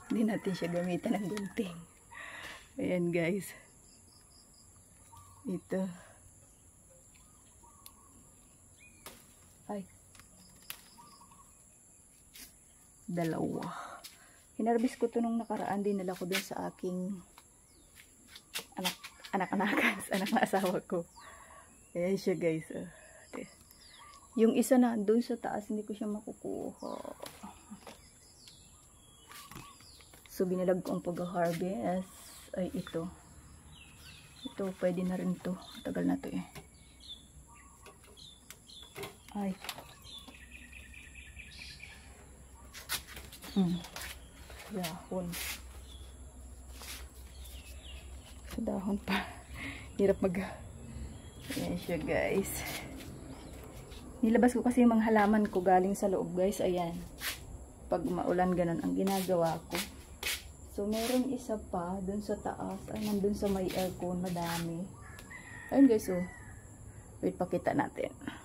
Hindi natin siya gamitan ng gunting. Ayan guys. Ito. Ay. Dalawa. Hinarbis ko to nung nakaraan. Dinala ko dun sa aking anak-anakan. Anak na asawa ko. Ayan siya guys. Yung isa na dun sa taas, hindi ko siya makukuha. So, binalag ko ang pag-harvest ay ito. Ito, pwede na rin to. Tagal na to eh. Ay. Dahon. Sa dahon pa. Hirap Ayan siya guys. Nilabas ko kasi yung mga halaman ko galing sa loob guys. Ayan. Pag maulan ganun ang ginagawa ko. So, meron isa pa dun sa taas. Ay, nandun sa may aircon. Madami. Ayun guys, oh. Wait, pakita natin.